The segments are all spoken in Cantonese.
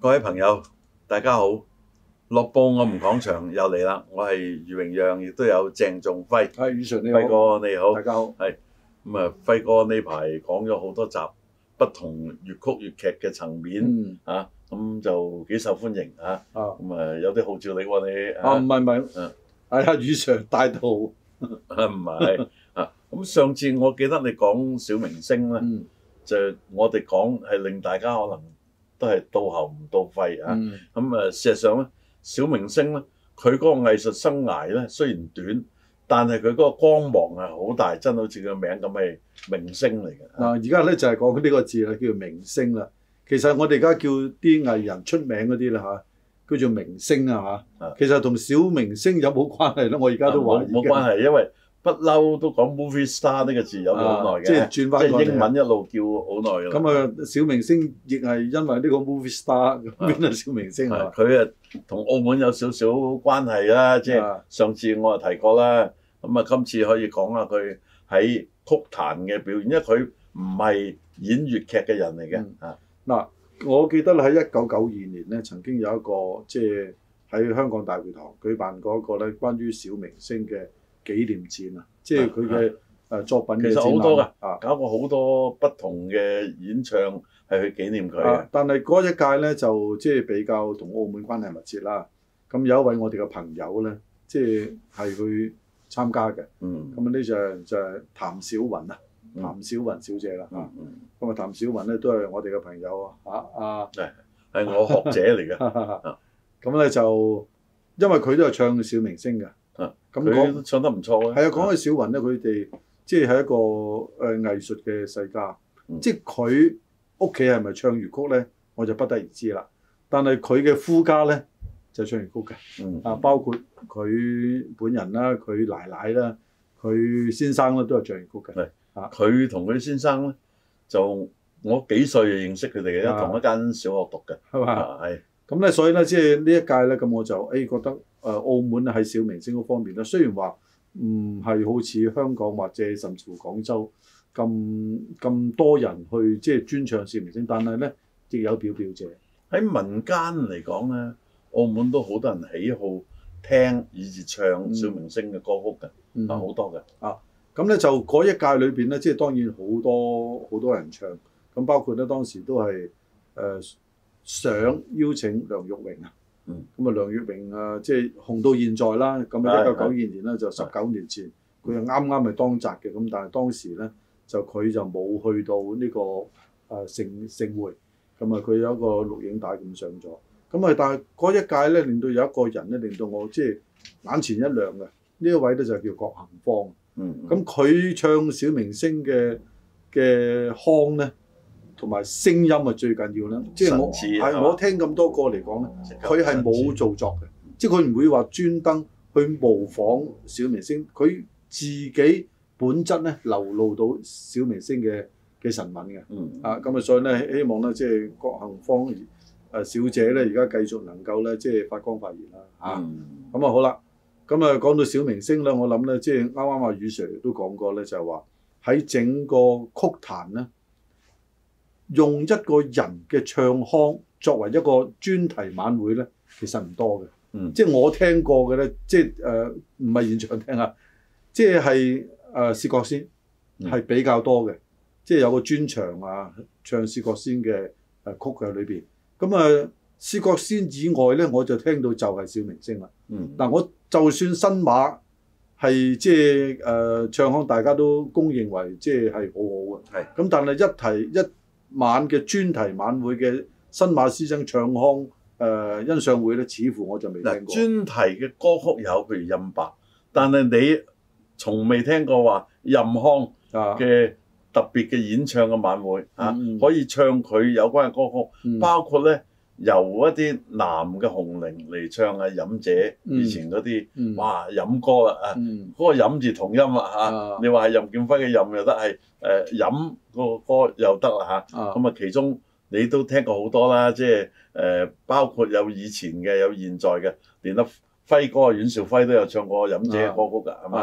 各位朋友，大家好！樂報我們講場又嚟啦，我係余榮讓，亦都有鄭仲輝。 係，宇純你好， 輝哥你好， 大家好。 係咁啊！輝哥呢排講咗好多集不同粵曲粵劇嘅層面咁就幾受歡迎咁有啲號召力喎你唔係，係啊，宇純帶到唔係咁上次我記得你講小明星咧，就我哋講係令大家可能都係到喉唔到肺事實上咧，小明星咧，佢嗰個藝術生涯咧雖然短，但係佢嗰個光芒係好大，真好似個名咁係明星嚟嘅。 而家咧就係講呢個字啦，叫做明星啦。其實我哋而家叫啲藝人出名嗰啲啦叫做明星其實同小明星有冇關係咧？我而家都話冇關係，因為不嬲都講 movie star 呢個字有好耐嘅， 即係轉翻即係英文一路叫好耐㗎啦。 咁小明星亦係因為呢個 movie star 變咗小明星佢同澳門有少少關係啦，即係上次我提過啦。咁今次可以講下佢喺曲壇嘅表現，因為佢唔係演粵劇嘅人嚟嘅。 我記得喺1992年咧，曾經有一個即係喺香港大會堂舉辦過一個咧關於小明星嘅紀念展即係佢嘅作品嘅展覽。其實好多㗎，搞過好多不同嘅演唱係去紀念佢嘅。但係嗰一屆咧就即係比較同澳門關係密切啦。咁有一位我哋嘅朋友咧，即係去參加嘅。咁呢就係譚小雲譚小雲小姐啦。咁譚小雲咧都係我哋嘅朋友係我學者嚟嘅。 咁咧就因為佢都係唱小明星嘅。咁佢都唱得唔錯係講起小雲咧，佢哋即係一個藝術嘅世家。即係佢屋企係咪唱粵曲咧，我就不得而知啦。但係佢嘅夫家咧就唱粵曲嘅。包括佢本人啦、佢奶奶啦、佢先生咧都係唱粵曲嘅。 佢同佢先生咧就我幾歲就認識佢哋嘅，因為同一間小學讀嘅， 係嘛？咁咧，所以咧，即係呢一屆咧，咁我就覺得澳門喺小明星嗰方面咧，雖然話唔係好似香港或者甚至乎廣州咁多人去即係專唱小明星，但係咧亦有表者。 喺民間嚟講咧，澳門都好多人喜好聽以至唱小明星嘅歌曲嘅，好多嘅。 咁咧就嗰一屆裏邊咧，即係當然好多人唱，咁包括咧當時都係想邀請梁玉榮咁啊梁玉榮即係紅到現在啦。咁1992年咧就19年前，佢又啱啱係當擲嘅，咁但係當時咧佢就冇去到呢個盛會，咁佢有一個錄影帶咁上咗，咁但係嗰一屆咧令到有一個人咧令到我即係眼前一亮嘅，呢一位咧就叫郭杏芳。咁佢唱小明星嘅腔咧，同埋聲音最緊要啦。即係我聽咁多歌嚟講咧，佢係冇做作嘅，即係佢唔會話專登去模仿小明星，佢自己本質咧流露到小明星嘅神韻嘅。咁所以咧希望咧即係郭杏芳小姐咧而家繼續能夠咧即係發光發熱啦。咁好啦。咁講到小明星咧，我諗咧，即係啱啱阿宇 Sir 都講過咧，就係話喺整個曲壇咧，用一個人嘅唱腔作為一個專題晚會咧，其實唔多嘅。即係我聽過嘅咧，即係唔係現場聽啊，即係薛覺先係比較多嘅，即係有個專場唱薛覺先嘅曲喺裏邊。咁薛覺先以外咧，我就聽到就係小明星啦。我就算新馬係即係唱腔，大家都公認為即係好好嘅。咁但係一晚嘅專題晚會嘅新馬師曾唱腔欣賞會咧，似乎我就未聽過。 專題嘅歌曲有，譬如任白，但係你從未聽過話任腔嘅特別嘅演唱嘅晚會可以唱佢有關嘅歌曲，包括咧。由一啲男嘅紅伶嚟唱飲者以前嗰啲，哇飲歌啦嗰個飲字同音你話係任劍輝嘅任又得，係飲個歌又得啦咁其中你都聽過好多啦，即係包括有以前嘅有現在嘅，連得輝哥阮兆輝都有唱過飲者嘅歌曲㗎，係嘛？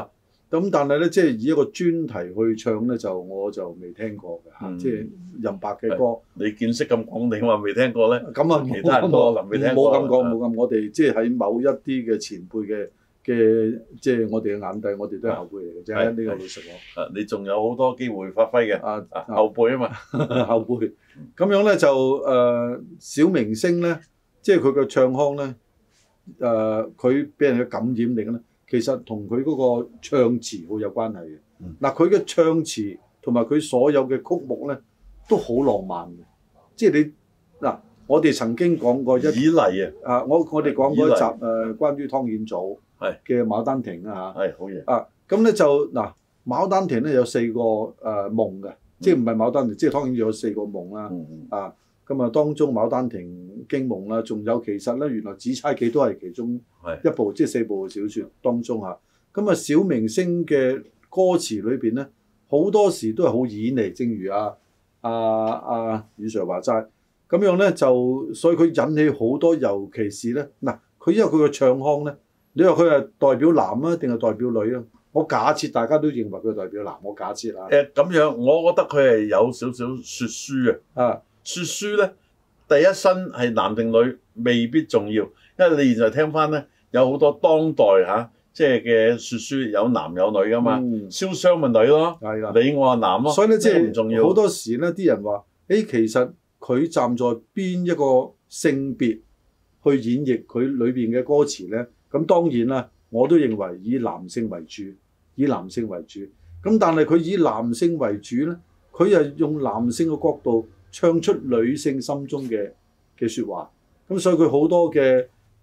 咁但係咧，即係以一個專題去唱咧，我就未聽過嘅嚇，即係任白嘅歌。 你見識咁廣，你話未聽過咧？ 咁啊， 其他人都可能未聽過。 冇咁講，冇咁。我哋即係喺某一啲嘅前輩嘅，即係我哋嘅眼底，我哋都係後輩嚟嘅啫。呢個老實講。 你仲有好多機會發揮嘅。後輩啊嘛， 後輩。咁樣咧就小明星咧，即係佢嘅唱腔咧，佢俾人嘅感染力咧。其實同佢嗰個唱詞好有關係嘅。嗱，佢嘅唱詞同埋佢所有嘅曲目咧，都好浪漫嘅。即係你嗱，我哋曾經講過以嚟啊， 我哋講過一集關於湯顯祖嘅《牡丹亭》啊嚇。 係好嘢。 咁咧就嗱，《牡丹亭》咧有4個夢嘅，即係唔係牡丹亭，即係湯顯祖有4個夢啦。咁啊，當中《牡丹亭》驚夢啦，仲有其實咧，原來《紫釵記》都係其中一部，即係4部小説當中嚇。咁啊，小明星嘅歌詞裏邊咧，好多時都係好演繹，正如余 Sir 話齋，咁樣咧就所以佢引起好多，尤其是咧嗱，佢因為佢嘅唱腔咧，你話佢係代表男啊定係代表女啊？我假設大家都認為佢係代表男，我假設啊。 咁樣，我覺得佢係有少少説書嘅。説書咧，第一身係男定女未必重要，因為你現在聽翻咧，有好多當代即係嘅説書有男有女噶嘛。瀟湘咪女咯，你我係男咯， 所以咧即係唔重要。 好多時咧，啲人話，其實佢站在邊一個性別去演繹佢裏邊嘅歌詞咧，咁當然啦，我都認為以男性為主，咁但係佢以男性為主咧，佢又用男性嘅角度唱出女性心中嘅説話，咁所以佢好多嘅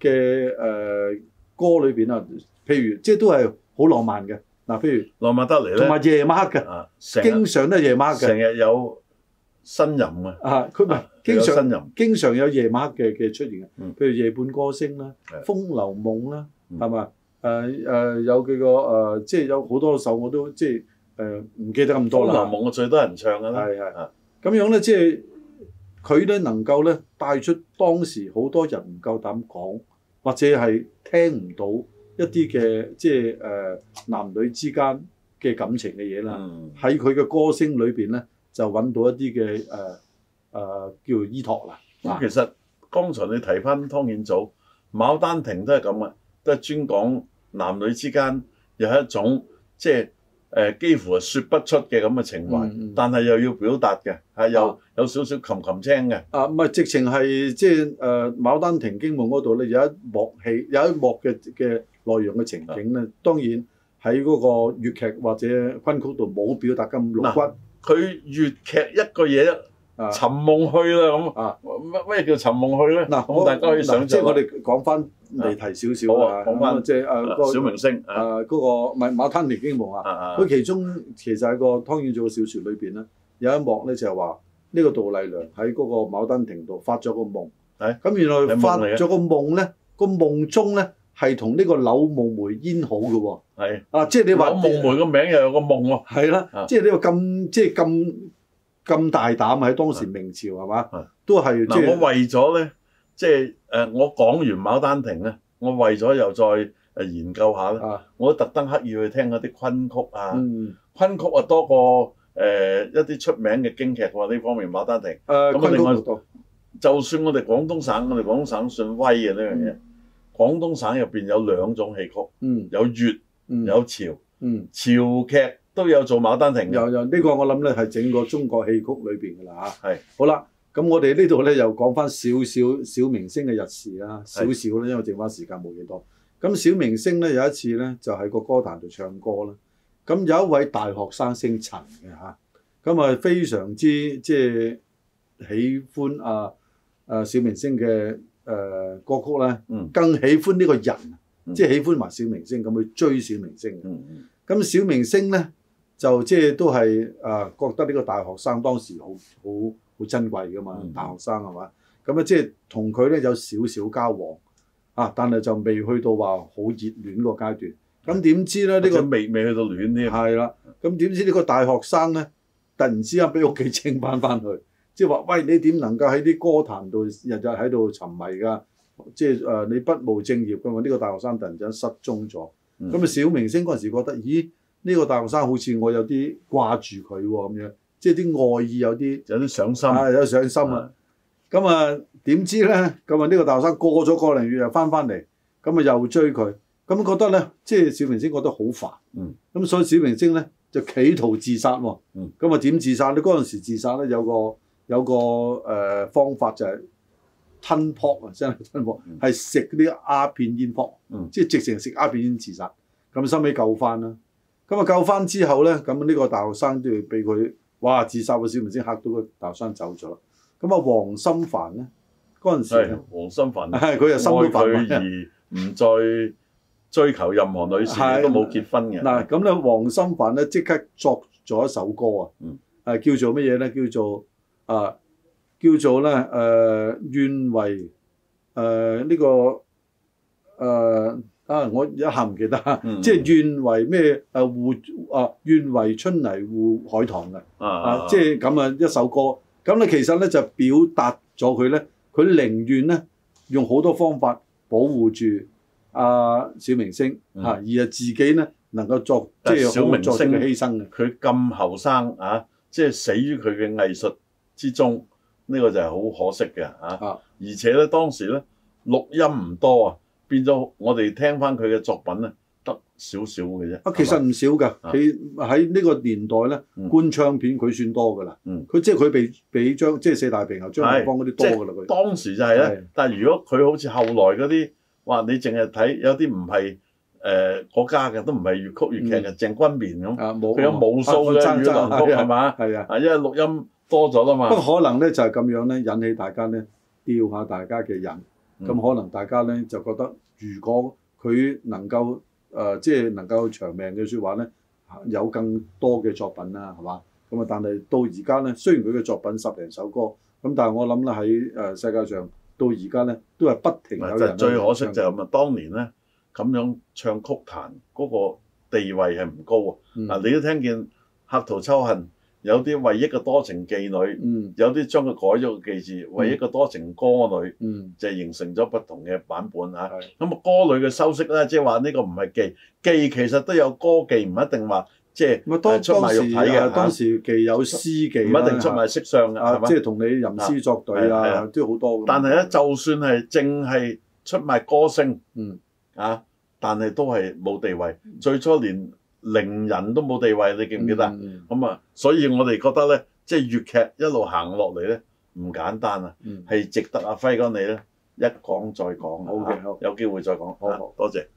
歌裏邊啊，譬如即係都係好浪漫嘅嗱，譬如浪漫得嚟咧， 同埋夜晚黑嘅，經常都係夜晚黑嘅，成日有呻吟佢唔係經常有夜晚黑嘅出現嘅，譬如夜半歌聲啦，風流夢啦，係嘛？有幾個即係有好多首我都即係唔記得咁多啦。 風流夢我最多人唱㗎啦。 係。咁樣咧，即係佢咧能夠咧帶出當時好多人唔夠膽講，或者係聽唔到一啲嘅即係男女之間嘅感情嘅嘢啦。喺佢嘅歌聲裏邊咧，就揾到一啲嘅叫做依託啦。 其實剛才你提翻湯顯祖《牡丹亭》都係咁嘅，都係專講男女之間有一種即係。幾乎係説不出嘅咁嘅情懷，但係又要表達嘅，有少少琴青嘅。 唔係直情係即係《牡丹亭驚夢》嗰度咧，有一幕戲，有一幕嘅內容嘅情景咧，當然喺嗰個粵劇或者昆曲度冇表達咁露骨。 佢粵劇一個嘢尋夢去啦咁。咩叫尋夢去咧？咁大家可以想像。 即係我哋講翻離題少少啊， 講翻即係小明星嗰個唔係《牡丹亭驚夢》啊。佢其中其實喺個湯顯祖嘅小説裏邊咧，有一幕咧就係話呢個杜麗娘喺嗰個牡丹亭度發咗個夢。咁原來發咗個夢咧，個夢中咧係同呢個柳夢梅煙好嘅喎。即係你話柳夢梅個名又有個夢喎。 係啦，即係呢個咁大膽喺當時明朝係嘛？都係嗱，我為咗咧，即係我講完《牡丹亭》咧，我為咗又再研究下咧，我都特登刻意去聽嗰啲昆曲啊，昆曲多過一啲出名嘅京劇喎呢方面，《牡丹亭》。咁另外，就算我哋廣東省算威嘅呢樣嘢，廣東省入邊有2種戲曲，有粵有潮，潮劇都有做《牡丹亭》。 有呢個我諗咧係整個中國戲曲裏邊㗎啦嚇。 係。 好啦，咁我哋呢度咧又講翻少少小明星嘅日事啦，少少啦，因為剩翻時間冇幾多。咁小明星咧有一次咧就喺個歌壇度唱歌啦。咁有一位大學生姓陳嘅嚇，咁啊非常之即係喜歡小明星嘅歌曲咧，更喜歡呢個人，即係喜歡埋小明星咁去追小明星。咁小明星咧就即係都係覺得呢個大學生當時好珍貴㗎嘛，大學生係嘛？咁即係同佢咧有少少交往但係就未去到話好熱戀個階段。咁點知咧呢個未去到戀添。 係啦，咁點知呢個大學生咧突然之間俾屋企請翻去，即係話喂，你點能夠喺啲歌壇度日日喺度沉迷㗎？即係你不務正業㗎嘛？呢個大學生突然之間失蹤咗。咁小明星嗰陣時覺得，咦？ 呢個大學生好似我有啲掛住佢喎咁樣，即係啲愛意有啲上心， 有上心啊！咁啊點知咧？咁啊呢個大學生過咗個零月又翻嚟，咁啊又追佢，咁覺得咧，即係小明星覺得好煩，咁所以小明星咧就企圖自殺喎。咁啊點自殺咧？嗰陣時自殺咧有個方法就係吞泡啊，真係吞泡，係食啲鴉片煙泡，即係直情食鴉片煙自殺。咁收尾救翻啦。咁啊救翻之後咧，咁呢個大學生都要俾佢，哇！自殺嘅小明星嚇到個大學生走咗。咁啊黃心帆咧嗰陣時， 黃心帆佢又心都煩而唔再追求任何女士，都冇結婚嘅。 嗱咁咧，黃心帆咧即刻作咗一首歌啊，叫做乜嘢咧？叫做咧願為呢個我一下唔記得，即係願為咩願為春泥護海棠嘅即係咁啊一首歌。咁咧其實咧就表達咗佢咧，佢寧願咧用好多方法保護住小明星而自己咧能夠作即係小明星嘅犧牲嘅。 佢咁後生即係死於佢嘅藝術之中，呢個就係好可惜嘅而且咧當時咧錄音唔多啊，變咗我哋聽翻佢嘅作品咧得少少嘅啫。其實唔少㗎，佢喺呢個年代咧，官唱片佢算多㗎啦。佢即係佢俾張即係四大平喉張學芳嗰啲多㗎啦。佢當時就係咧，但係如果佢好似後來嗰啲，哇！你淨係睇有啲唔係嗰家嘅，都唔係粵曲粵劇嘅，鄭君綿咁，佢有無數嘅粵流曲係嘛？係啊，因為錄音多咗啦嘛。不過可能咧就係咁樣咧，引起大家咧吊下大家嘅癮。咁可能大家咧就覺得，如果佢能夠即係能夠長命嘅説話咧，有更多嘅作品啦，係嘛？咁啊，但係到而家咧，雖然佢嘅作品10零首歌，咁但係我諗咧喺世界上到而家咧都係不停有人。最可惜就係咁啊！當年咧咁樣唱曲壇嗰個地位係唔高啊！你都聽見客途秋恨。有啲為一個多情妓女，有啲將佢改咗個妓字，為一個多情歌女，就形成咗不同嘅版本嚇。咁歌女嘅修飾咧，即係話呢個唔係妓，妓其實都有歌妓，唔一定話即係出賣肉體嘅。當時妓有詩妓，唔一定出賣色相嘅，係嘛？即係同你吟詩作對啊，都好多。但係咧，就算係淨係出賣歌聲，但係都係冇地位。最初連伶人都冇地位，你記唔記得？咁所以我哋覺得咧，即係粵劇一路行落嚟咧，唔簡單啊，係值得阿輝哥你咧一講再講。好嘅，好，有機會再講。好，多謝。